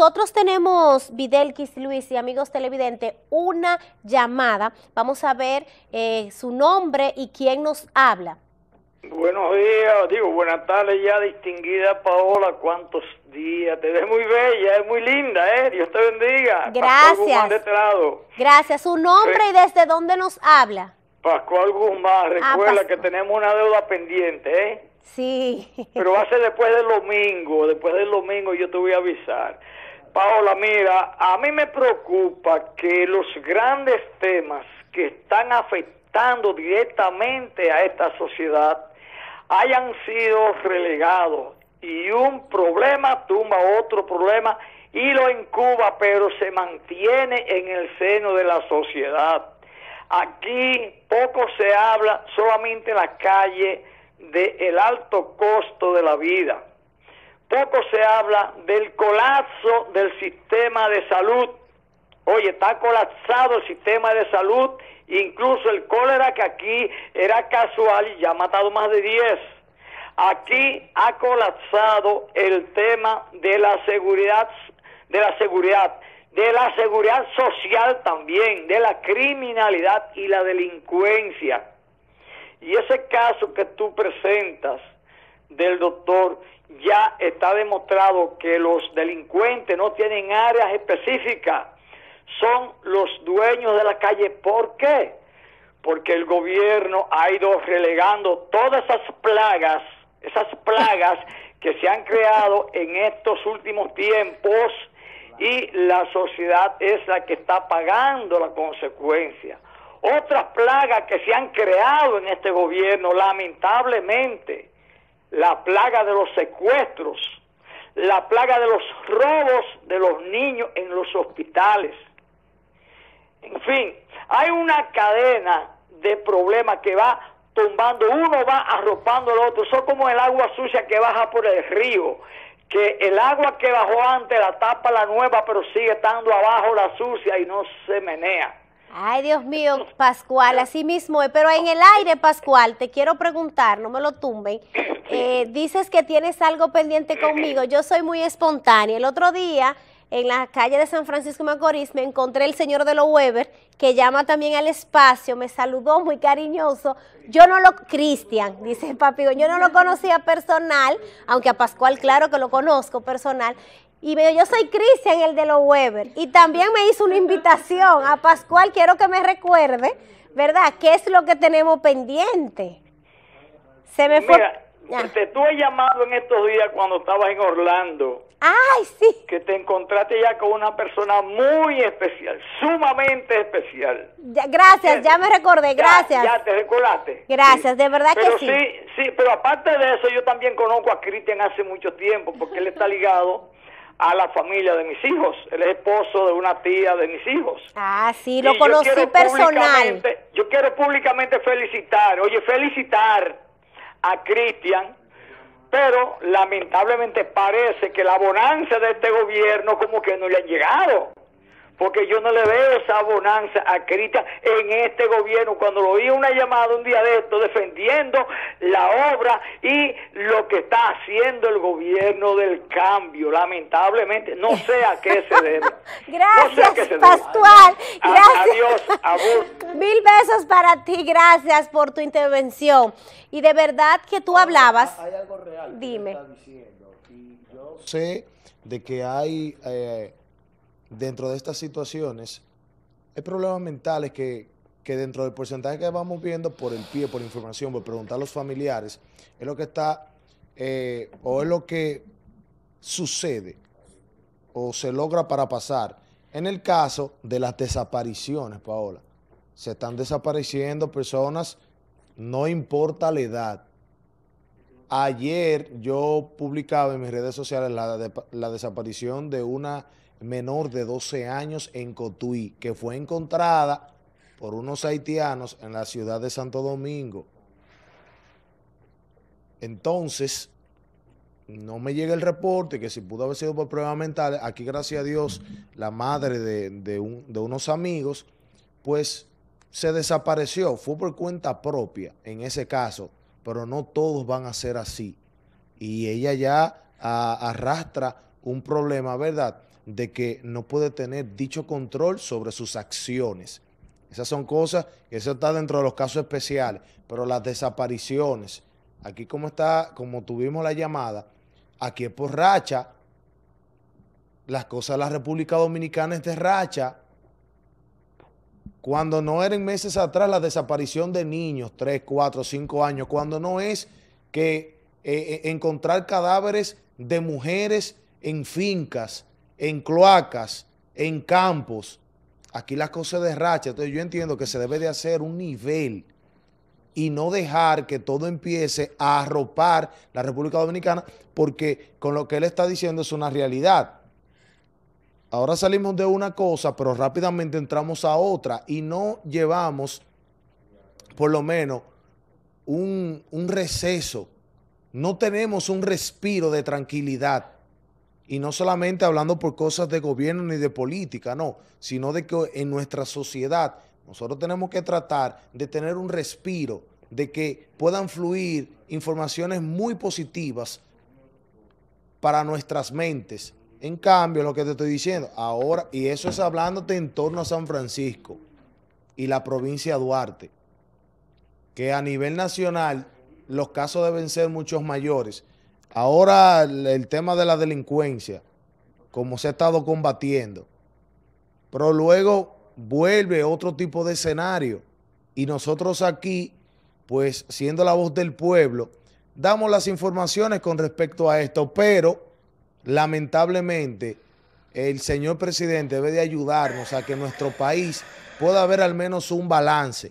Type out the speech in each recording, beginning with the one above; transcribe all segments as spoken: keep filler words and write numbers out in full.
nosotros tenemos, Videlquis, Luis y amigos televidentes, una llamada. Vamos a ver eh, su nombre y quién nos habla. Buenos días, digo, buenas tardes ya, distinguida Paola, cuántos días, te ves muy bella, es muy linda, ¿eh? Dios te bendiga. Gracias. Pascual Guzmán de este lado. Gracias, su nombre Sí. y desde dónde nos habla. Pascual Guzmán, recuerda Ah, que tenemos una deuda pendiente, ¿eh? Sí. Pero va a ser después del domingo, después del domingo yo te voy a avisar. Paola, mira, a mí me preocupa que los grandes temas que están afectando directamente a esta sociedad hayan sido relegados y un problema tumba otro problema y lo incuba, pero se mantiene en el seno de la sociedad. Aquí poco se habla, solamente en la calle, del alto costo de la vida. Poco se habla del colapso del sistema de salud. Oye, está colapsado el sistema de salud, incluso el cólera, que aquí era casual y ya ha matado más de diez. Aquí ha colapsado el tema de la seguridad, de la seguridad, de la seguridad social también, de la criminalidad y la delincuencia. Y ese caso que tú presentas del doctor, ya está demostrado que los delincuentes no tienen áreas específicas, son los dueños de la calle. ¿Por qué? Porque el gobierno ha ido relegando todas esas plagas, esas plagas que se han creado en estos últimos tiempos, y la sociedad es la que está pagando la consecuencia. Otras plagas que se han creado en este gobierno, lamentablemente, la plaga de los secuestros, la plaga de los robos de los niños en los hospitales. En fin, hay una cadena de problemas que va tumbando, uno va arropando al otro. Son como el agua sucia que baja por el río, que el agua que bajó antes la tapa la nueva, pero sigue estando abajo la sucia y no se menea. Ay, Dios mío, Pascual, así mismo es. Pero en el aire, Pascual, te quiero preguntar, no me lo tumben. Eh, dices que tienes algo pendiente conmigo. Yo soy muy espontánea. El otro día, en la calle de San Francisco de Macorís, me encontré el señor de los Weber, que llama también al espacio, me saludó muy cariñoso. Yo no lo, Cristian, dice papi, yo no lo conocía personal, aunque a Pascual claro que lo conozco personal. Y me dijo, yo soy Cristian, el de los Weber. Y también me hizo una invitación a Pascual, quiero que me recuerde, ¿verdad? ¿Qué es lo que tenemos pendiente? Se me fue. Mira, ah. te tuve llamado en estos días cuando estabas en Orlando. Ay, sí. Que te encontraste ya con una persona muy especial, sumamente especial. Ya, gracias, ya me recordé, gracias. Ya, ya te recordaste. Gracias, sí. de verdad pero que sí. sí. Sí, pero aparte de eso, yo también conozco a Cristian hace mucho tiempo, porque él está ligado a la familia de mis hijos. Él es esposo de una tía de mis hijos. Ah, sí, lo y conocí yo personal. Yo quiero públicamente felicitar, oye, felicitar a Cristian, pero lamentablemente parece que la bonanza de este gobierno como que no le ha llegado, porque yo no le veo esa bonanza a Cristian en este gobierno. Cuando lo oí una llamada un día de esto defendiendo la obra y lo que está haciendo el gobierno del cambio, lamentablemente no sé a qué se debe. Gracias, no sé a qué se debe. Pascual. Gracias. Adiós, abur. Mil besos para ti, gracias por tu intervención. Y de verdad que tú hablabas. Hay algo real. Dime. Que está diciendo, y yo sé de que hay eh, dentro de estas situaciones hay problemas mentales que, que dentro del porcentaje que vamos viendo por el pie, por información, por preguntar a los familiares, es lo que está eh, o es lo que sucede o se logra para pasar. En el caso de las desapariciones, Paola, se están desapareciendo personas, no importa la edad. Ayer yo publicaba en mis redes sociales la, de, la desaparición de una menor de doce años en Cotuí, que fue encontrada por unos haitianos en la ciudad de Santo Domingo. Entonces, no me llega el reporte, que si pudo haber sido por pruebas mentales. Aquí, gracias a Dios, la madre de, de, un, de unos amigos, pues se desapareció. Fue por cuenta propia en ese caso, pero no todos van a ser así. Y ella ya a, arrastra un problema, ¿verdad? de que no puede tener dicho control sobre sus acciones. Esas son cosas, eso está dentro de los casos especiales, pero las desapariciones, aquí como está, como tuvimos la llamada, aquí es por racha, las cosas de la República Dominicana es de racha. Cuando no eran meses atrás la desaparición de niños, tres, cuatro, cinco años, cuando no es que eh, encontrar cadáveres de mujeres en fincas, en cloacas, en campos, aquí las cosas de racha. Entonces yo entiendo que se debe de hacer un nivel y no dejar que todo empiece a arropar la República Dominicana, porque con lo que él está diciendo es una realidad. Ahora salimos de una cosa, pero rápidamente entramos a otra y no llevamos por lo menos un, un receso. No tenemos un respiro de tranquilidad. Y no solamente hablando por cosas de gobierno ni de política, no, sino de que en nuestra sociedad nosotros tenemos que tratar de tener un respiro, de que puedan fluir informaciones muy positivas para nuestras mentes. En cambio, lo que te estoy diciendo ahora, y eso es hablándote en torno a San Francisco y la provincia de Duarte, que a nivel nacional los casos deben ser muchos mayores. Ahora el, el tema de la delincuencia, como se ha estado combatiendo, pero luego vuelve otro tipo de escenario y nosotros aquí, pues siendo la voz del pueblo, damos las informaciones con respecto a esto, pero lamentablemente el señor presidente debe de ayudarnos a que nuestro país pueda haber al menos un balance.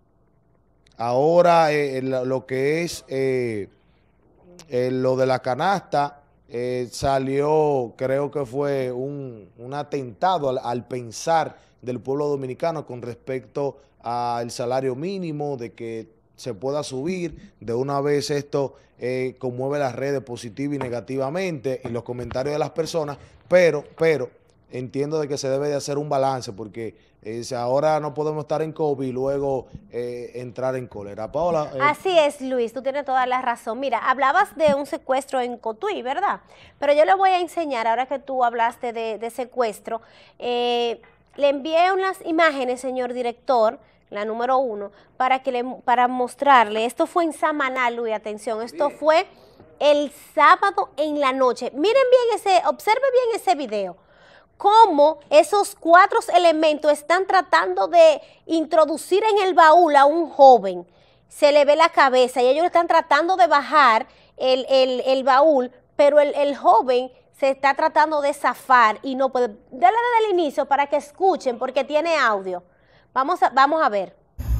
Ahora eh, lo que es eh, eh, lo de la canasta eh, salió, creo que fue un, un atentado al, al pensar del pueblo dominicano con respecto al salario mínimo, de que se pueda subir. De una vez esto eh, conmueve las redes positiva y negativamente y los comentarios de las personas, pero, pero entiendo de que se debe de hacer un balance porque eh, ahora no podemos estar en COVID y luego eh, entrar en cólera. Paola. Eh. Así es, Luis, tú tienes toda la razón. Mira, hablabas de un secuestro en Cotuí, ¿verdad? Pero yo le voy a enseñar, ahora que tú hablaste de, de secuestro, eh, le envié unas imágenes, señor director, la número uno, para que le, para mostrarle. Esto fue en Samaná, Luis, atención, esto fue el sábado en la noche. Miren bien ese, observe bien ese video, cómo esos cuatro elementos están tratando de introducir en el baúl a un joven. Se le ve la cabeza y ellos están tratando de bajar el, el, el baúl, pero el, el joven se está tratando de zafar y no puede. Dale desde el inicio para que escuchen, porque tiene audio. Vamos a, vamos a ver.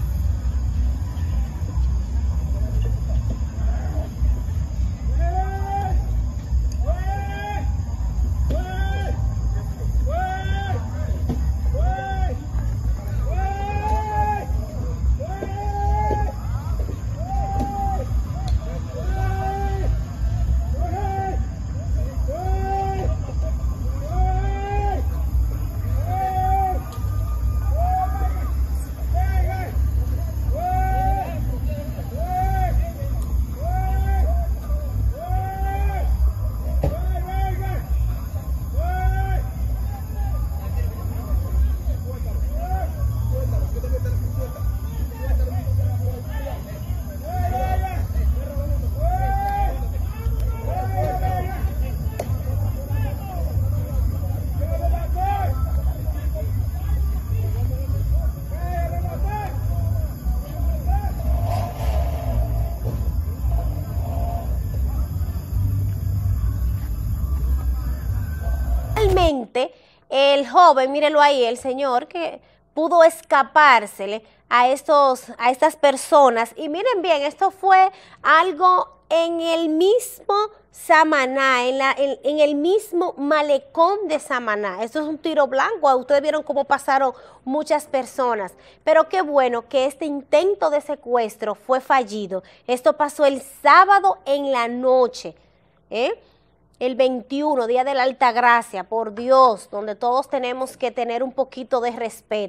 El joven, mírelo ahí, el señor que pudo escapársele a, estos, a estas personas. Y miren bien, esto fue algo en el mismo Samaná, en, la, en, en el mismo malecón de Samaná. Esto es un tiro blanco, ustedes vieron cómo pasaron muchas personas. Pero qué bueno que este intento de secuestro fue fallido. Esto pasó el sábado en la noche, ¿eh? El veintiuno, Día de la Altagracia, por Dios, donde todos tenemos que tener un poquito de respeto.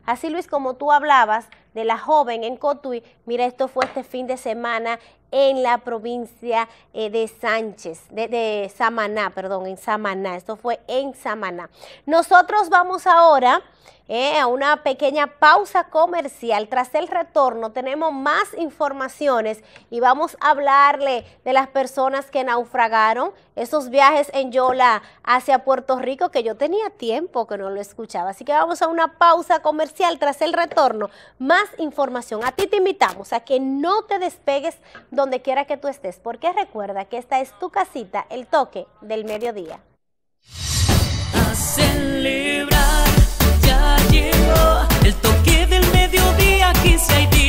Así, Luis, como tú hablabas de la joven en Cotuí, mira, esto fue este fin de semana en la provincia eh, de Sánchez, de, de Samaná, perdón, en Samaná, esto fue en Samaná. Nosotros vamos ahora eh, a una pequeña pausa comercial. Tras el retorno tenemos más informaciones y vamos a hablarle de las personas que naufragaron, esos viajes en Yola hacia Puerto Rico, que yo tenía tiempo que no lo escuchaba. Así que vamos a una pausa comercial. Tras el retorno, más información. A ti te invitamos a que no te despegues donde quiera que tú estés, porque recuerda que esta es tu casita, El Toque del Mediodía. A celebrar, ya llegó el toque del mediodía, quince y